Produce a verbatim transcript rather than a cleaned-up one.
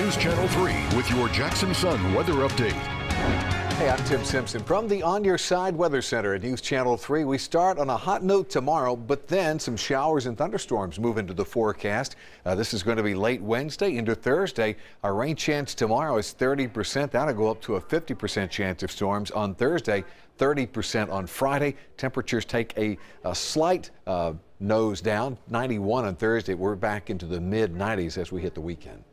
News Channel three with your Jackson Sun weather update. Hey, I'm Tim Simpson from the On Your Side Weather Center at News Channel three. We start on a hot note tomorrow, but then some showers and thunderstorms move into the forecast. Uh, this is going to be late Wednesday into Thursday. Our rain chance tomorrow is thirty percent. That'll go up to a fifty percent chance of storms on Thursday, thirty percent on Friday. Temperatures take a, a slight uh, nose down, ninety-one on Thursday. We're back into the mid nineties as we hit the weekend.